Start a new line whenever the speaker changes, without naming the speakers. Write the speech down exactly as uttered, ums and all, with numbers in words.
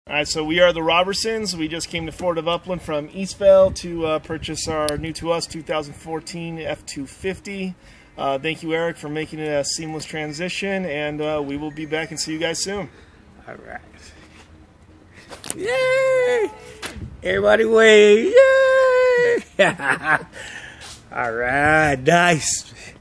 All right, so we are the Robertsons. We just came to Ford of Upland from Eastvale to uh, purchase our new to us two thousand fourteen F two fifty. Uh, thank you, Eric, for making it a seamless transition, and uh, we will be back and see you guys soon.
All right. Yay! Everybody wave! Yay! All right, nice.